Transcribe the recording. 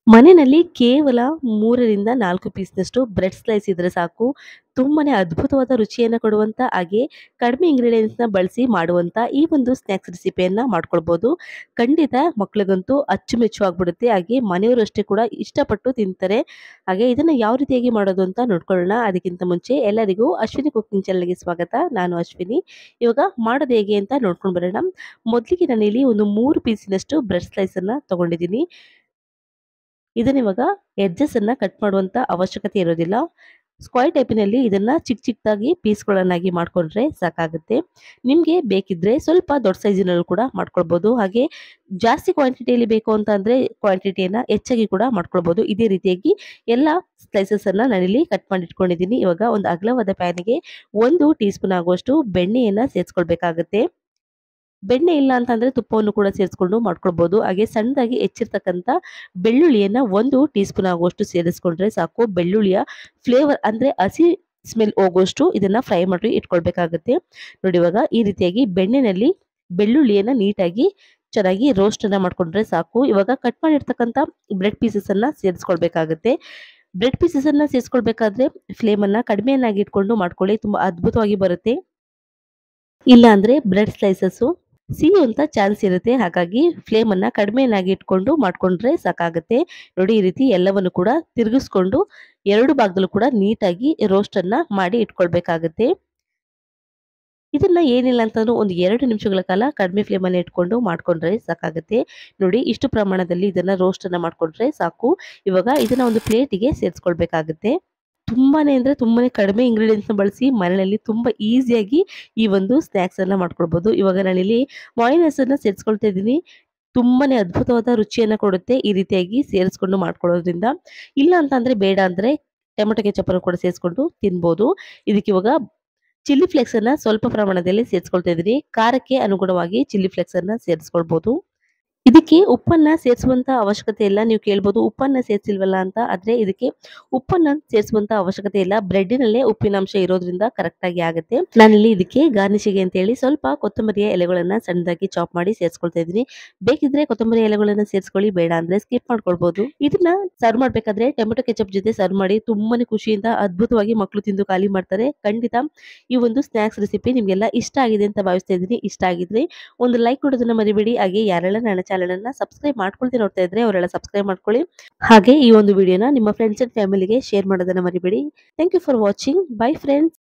ಮನೆಯಲ್ಲಿ ಕೇವಲ 3ರಿಂದ 4 ಪೀಸ್‌ನಷ್ಟು bread slice ಇದ್ರೆ ಸಾಕು. ತುಂಬಾನೇ ಅದ್ಭುತವಾದ ರುಚಿಯನ್ನ ಕೊಡುವಂತ ಹಾಗೆ ಕಡಿಮೆ ಇಂಗ್ರೀಡಿಯೆಂಟ್ಸ್‌ನ ಬಳಸಿ ಮಾಡುವಂತ ಈ ಒಂದು ಸ್ನ್ಯಾಕ್ಸ್ ರೆಸಿಪಿಯನ್ನ ಮಾಡ್ಕೊಳ್ಬೋದು. ಖಂಡಿತ ಮಕ್ಳಿಗಂತೂ ಅಚ್ಚುಮೆಚ್ಚು ಆಗ್ಬಿಡುತ್ತೆ. ಹಾಗೆ ಮನೆಯವರು ಅಷ್ಟೇ ಕೂಡ ಇಷ್ಟಪಟ್ಟು ತಿಂತಾರೆ. ಹಾಗೆ ಇದನ್ನ ಯಾವ ರೀತಿಯಾಗಿ ಮಾಡೋದು ಅಂತ ನೋಡ್ಕೊಳ್ಳೋಣ. ಅದಕ್ಕಿಂತ ಮುಂಚೆ ಎಲ್ಲರಿಗೂ ಅಶ್ವಿನಿ ಕುಕಿಂಗ್ ಚಾನಲ್‌ಗೆ ಸ್ವಾಗತ. ನಾನು ಅಶ್ವಿನಿ. ಇವಾಗ ಮಾಡೋದು ಹೇಗೆ ಅಂತ ನೋಡ್ಕೊಂಡು ಬರೋಣ. ಮೊದಲಿಗೆ ನಾನಿಲ್ಲಿ ಒಂದು 3 ಪೀಸಿನಷ್ಟು ಬ್ರೆಡ್ ಸ್ಲೈಸ್ ಅನ್ನ ತಗೊಂಡಿದ್ದೀನಿ. ಇದನ್ನ ಇವಾಗ ಎಡ್ಜಸ್ ಅನ್ನ ಕಟ್ ಮಾಡುವಂತ ಅವಶ್ಯಕತೆ ಇರೋದಿಲ್ಲ. ಸ್ಕ್ವೇರ್ ಟೈಪಿನಲ್ಲಿ ಇದನ್ನ ಚಿಕ್ಕ ಚಿಕ್ಕದಾಗಿ ಪೀಸ್ಗಳನ್ನಾಗಿ ಮಾಡ್ಕೊಂಡ್ರೆ ಸಾಕಾಗುತ್ತೆ. ನಿಮ್ಗೆ ಬೇಕಿದ್ರೆ ಸ್ವಲ್ಪ ದೊಡ್ಡ ಸೈಜಿನಲ್ಲೂ ಕೂಡ ಮಾಡ್ಕೊಳ್ಬಹುದು. ಹಾಗೆ ಜಾಸ್ತಿ ಕ್ವಾಂಟಿಟಿಯಲ್ಲಿ ಬೇಕು ಅಂತ ಅಂದ್ರೆ ಕ್ವಾಂಟಿಟಿಯನ್ನ ಹೆಚ್ಚಾಗಿ ಕೂಡ ಮಾಡ್ಕೊಳ್ಬಹುದು. ಇದೇ ರೀತಿಯಾಗಿ ಎಲ್ಲ ಸ್ಲೈಸಸ್ ಅನ್ನ ನಾನಿಲ್ಲಿ ಕಟ್ ಮಾಡಿ ಇಟ್ಕೊಂಡಿದ್ದೀನಿ. ಇವಾಗ ಒಂದು ಅಗಲವಾದ ಪ್ಯಾನಿಗೆ 1 ಟೀ ಸ್ಪೂನ್ ಆಗುವಷ್ಟು ಬೆಣ್ಣೆಯನ್ನ ಸೇರಿಸ್ಕೊಳ್ಬೇಕಾಗುತ್ತೆ. ಬೆಣ್ಣೆ ಇಲ್ಲ ಅಂತಂದ್ರೆ ತುಪ್ಪವನ್ನು ಕೂಡ ಸೇರಿಸ್ಕೊಂಡು ಮಾಡ್ಕೊಳ್ಬಹುದು. ಹಾಗೆ ಸಣ್ಣದಾಗಿ ಹೆಚ್ಚಿರ್ತಕ್ಕಂಥ ಬೆಳ್ಳುಳ್ಳಿಯನ್ನ 1 ಟೀ ಸ್ಪೂನ್ ಆಗುವಷ್ಟು ಸೇರಿಸ್ಕೊಂಡ್ರೆ ಸಾಕು. ಬೆಳ್ಳುಳ್ಳಿಯ ಫ್ಲೇವರ್ ಅಂದ್ರೆ ಹಸಿ ಸ್ಮೆಲ್ ಹೋಗುವಷ್ಟು ಇದನ್ನ ಫ್ರೈ ಮಾಡಿ ಇಟ್ಕೊಳ್ಬೇಕಾಗುತ್ತೆ. ನೋಡಿ ಇವಾಗ ಈ ರೀತಿಯಾಗಿ ಬೆಣ್ಣೆನಲ್ಲಿ ಬೆಳ್ಳುಳ್ಳಿಯನ್ನ ನೀಟಾಗಿ ಚೆನ್ನಾಗಿ ರೋಸ್ಟ್ ಅನ್ನ ಮಾಡ್ಕೊಂಡ್ರೆ ಸಾಕು. ಇವಾಗ ಕಟ್ ಮಾಡಿರ್ತಕ್ಕಂಥ ಬ್ರೆಡ್ ಪೀಸಸ್ ಅನ್ನ ಸೇರಿಸ್ಕೊಳ್ಬೇಕಾಗುತ್ತೆ. ಬ್ರೆಡ್ ಪೀಸಸ್ ಅನ್ನ ಸೇರಿಸ್ಕೊಳ್ಬೇಕಾದ್ರೆ ಫ್ಲೇಮ್ ಅನ್ನ ಕಡಿಮೆಯನ್ನಾಗಿ ಇಟ್ಕೊಂಡು ಮಾಡ್ಕೊಳ್ಳಿ. ತುಂಬಾ ಅದ್ಭುತವಾಗಿ ಬರುತ್ತೆ. ಇಲ್ಲ ಅಂದ್ರೆ ಬ್ರೆಡ್ ಸ್ಲೈಸಸ್ ಸಿಹಿಯುವಂತ ಚಾನ್ಸ್ ಇರುತ್ತೆ. ಹಾಗಾಗಿ ಫ್ಲೇಮ್ ಅನ್ನ ಕಡಿಮೆಯನ್ನಾಗಿ ಇಟ್ಕೊಂಡು ಮಾಡ್ಕೊಂಡ್ರೆ ಸಾಕಾಗುತ್ತೆ. ನೋಡಿ ಈ ರೀತಿ ಎಲ್ಲವನ್ನು ಕೂಡ ತಿರುಗಿಸ್ಕೊಂಡು 2 ಭಾಗದಲ್ಲೂ ಕೂಡ ನೀಟಾಗಿ ರೋಸ್ಟ್ ಅನ್ನ ಮಾಡಿ ಇಟ್ಕೊಳ್ಬೇಕಾಗುತ್ತೆ. ಇದನ್ನ ಏನಿಲ್ಲ ಅಂತಂದ್ರೂ ಒಂದು 2 ನಿಮಿಷಗಳ ಕಾಲ ಕಡಿಮೆ ಫ್ಲೇಮ್ ಅನ್ನ ಇಟ್ಕೊಂಡು ಮಾಡ್ಕೊಂಡ್ರೆ ಸಾಕಾಗುತ್ತೆ. ನೋಡಿ ಇಷ್ಟು ಪ್ರಮಾಣದಲ್ಲಿ ಇದನ್ನ ರೋಸ್ಟ್ ಅನ್ನ ಮಾಡ್ಕೊಂಡ್ರೆ ಸಾಕು. ಇವಾಗ ಇದನ್ನ ಒಂದು ಪ್ಲೇಟಿಗೆ ಸೇರಿಸ್ಕೊಳ್ಬೇಕಾಗುತ್ತೆ. ತುಂಬಾನೇ ಅಂದ್ರೆ ತುಂಬಾನೇ ಕಡಿಮೆ ಇಂಗ್ರೀಡಿಯೆಂಟ್ಸ್‌ನ ಬಳಸಿ ಮನೆಯಲ್ಲಿ ತುಂಬಾ ಈಸಿಯಾಗಿ ಈ ಒಂದು ಸ್ನ್ಯಾಕ್ಸ್ ಅನ್ನ ಮಾಡ್ಕೊಳ್ಬಹುದು. ಇವಾಗ ನಾನಿಲ್ಲಿ ಮಾಯೋನೈಸ್ ಅನ್ನ ಸೇರಿಸ್ಕೊಳ್ತಾ ಇದ್ದೀನಿ. ತುಂಬಾನೇ ಅದ್ಭುತವಾದ ರುಚಿಯನ್ನ ಕೊಡುತ್ತೆ ಈ ರೀತಿಯಾಗಿ ಸೇರಿಸ್ಕೊಂಡು ಮಾಡ್ಕೊಳ್ಳೋದ್ರಿಂದ. ಇಲ್ಲ ಅಂತಂದ್ರೆ ಬೇಡ ಅಂದ್ರೆ ಟೊಮೆಟೊ ಕೆಚಪ್ ಅನ್ನು ಕೂಡ ಸೇರಿಸ್ಕೊಂಡು ತಿನ್ಬೋದು. ಇದಕ್ಕೆ ಇವಾಗ ಚಿಲ್ಲಿ ಫ್ಲೇಕ್ಸ್ ಅನ್ನ ಸ್ವಲ್ಪ ಪ್ರಮಾಣದಲ್ಲಿ ಸೇರಿಸ್ಕೊಳ್ತಾ ಇದ್ದೀನಿ. ಖಾರಕ್ಕೆ ಅನುಗುಣವಾಗಿ ಚಿಲ್ಲಿ ಫ್ಲೇಕ್ಸ್ ಅನ್ನ ಸೇರಿಸ್ಕೊಳ್ಬಹುದು. ಇದಕ್ಕೆ ಉಪ್ಪನ್ನ ಸೇರಿಸುವಂತ ಅವಶ್ಯಕತೆ ಇಲ್ಲ. ನೀವು ಕೇಳ್ಬೋದು ಉಪ್ಪನ್ನ ಸೇರಿಸಿಲ್ವಲ್ಲ ಅಂತ. ಆದ್ರೆ ಇದಕ್ಕೆ ಉಪ್ಪನ್ನ ಸೇರಿಸುವಂತ ಅವಶ್ಯಕತೆ ಇಲ್ಲ. ಬ್ರೆಡ್ಡಿನಲ್ಲೇ ಉಪ್ಪಿನಾಂಶ ಇರೋದ್ರಿಂದ ಕರೆಕ್ಟ್ ಆಗಿ ಆಗುತ್ತೆ. ನಾನಿಲ್ಲಿ ಇದಕ್ಕೆ ಗಾರ್ನಿಶಿಗೆ ಅಂತ ಹೇಳಿ ಸ್ವಲ್ಪ ಕೊತ್ತಂಬರಿಯ ಎಲೆಗಳನ್ನ ಸಣ್ಣದಾಗಿ ಚಾಪ್ ಮಾಡಿ ಸೇರಿಸ್ಕೊಳ್ತಾ ಇದ್ದೀನಿ. ಬೇಕಿದ್ರೆ ಕೊತ್ತಂಬರಿ ಎಲೆಗಳನ್ನ ಸೇರಿಸ್ಕೊಳ್ಳಿ, ಬೇಡ ಅಂದ್ರೆ ಸ್ಕಿಪ್ ಮಾಡ್ಕೊಳ್ಬಹುದು. ಇದನ್ನ ಸರ್ವ್ ಮಾಡ್ಬೇಕಾದ್ರೆ ಟೊಮೆಟೊ ಕೆಚಪ್ ಜೊತೆ ಸರ್ವ್ ಮಾಡಿ ತುಂಬಾನೇ ಖುಷಿಯಿಂದ ಅದ್ಭುತವಾಗಿ ಮಕ್ಕಳು ತಿಂದು ಖಾಲಿ ಮಾಡ್ತಾರೆ. ಖಂಡಿತ ಈ ಒಂದು ಸ್ನ್ಯಾಕ್ಸ್ ರೆಸಿಪಿ ನಿಮ್ಗೆಲ್ಲ ಇಷ್ಟ ಆಗಿದೆ ಅಂತ ಭಾವಿಸ್ತಾ ಇದ್ದೀನಿ. ಇಷ್ಟ ಆಗಿದ್ರೆ ಒಂದು ಲೈಕ್ ಕೊಡೋದನ್ನ ಮರಿಬೇಡಿ. ಹಾಗೆ ಯಾರೆಲ್ಲ ನನ್ನ ಚಾನೆಲ್ ಅನ್ನ ಸಬ್ಸ್ಕ್ರೈಬ್ ಮಾಡ್ಕೊಳ್ತಿ ನೋಡ್ತಾ ಇದ್ರೆ ಅವರೆಲ್ಲ ಸಬ್ಸ್ಕ್ರೈಬ್ ಮಾಡ್ಕೊಳ್ಳಿ. ಹಾಗೆ ಈ ಒಂದು ವಿಡಿಯೋನ ನಿಮ್ಮ ಫ್ರೆಂಡ್ಸ್ ಅಂಡ್ ಫ್ಯಾಮಿಲಿಗೆ ಶೇರ್ ಮಾಡೋದನ್ನ ಮರಿಬೇಡಿ. Thank you for watching. Bye friends.